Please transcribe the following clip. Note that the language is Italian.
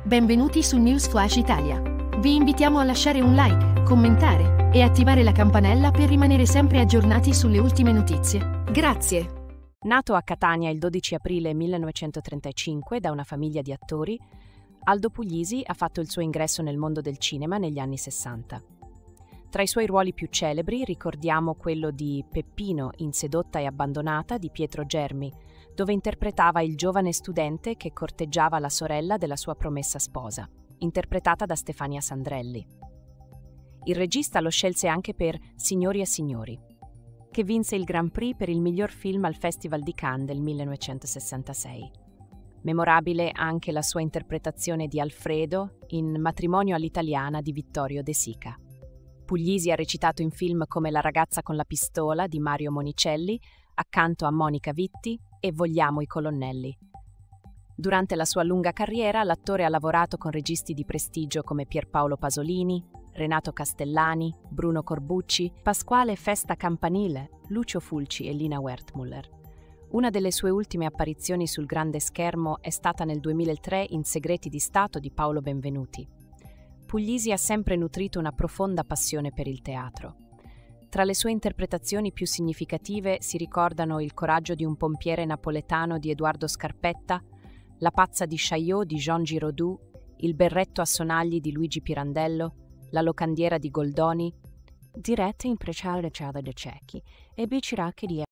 Benvenuti su News Flash Italia. Vi invitiamo a lasciare un like, commentare e attivare la campanella per rimanere sempre aggiornati sulle ultime notizie. Grazie! Nato a Catania il 12 aprile 1935 da una famiglia di attori, Aldo Puglisi ha fatto il suo ingresso nel mondo del cinema negli anni 60. Tra i suoi ruoli più celebri ricordiamo quello di Peppino in Sedotta e abbandonata di Pietro Germi, dove interpretava il giovane studente che corteggiava la sorella della sua promessa sposa, interpretata da Stefania Sandrelli. Il regista lo scelse anche per Signori e Signori, che vinse il Grand Prix per il miglior film al Festival di Cannes del 1966. Memorabile anche la sua interpretazione di Alfredo in Matrimonio all'italiana di Vittorio De Sica. Puglisi ha recitato in film come La ragazza con la pistola di Mario Monicelli, accanto a Monica Vitti e Vogliamo i colonnelli. Durante la sua lunga carriera l'attore ha lavorato con registi di prestigio come Pierpaolo Pasolini, Renato Castellani, Bruno Corbucci, Pasquale Festa Campanile, Lucio Fulci e Lina Wertmuller. Una delle sue ultime apparizioni sul grande schermo è stata nel 2003 in Segreti di Stato di Paolo Benvenuti. Puglisi ha sempre nutrito una profonda passione per il teatro. Tra le sue interpretazioni più significative si ricordano Il coraggio di un pompiere napoletano di Edoardo Scarpetta, La pazza di Chaillot di Jean Giraudoux, Il berretto a sonagli di Luigi Pirandello, La locandiera di Goldoni, Dirette in Precale de Cecchi e Biciracchi di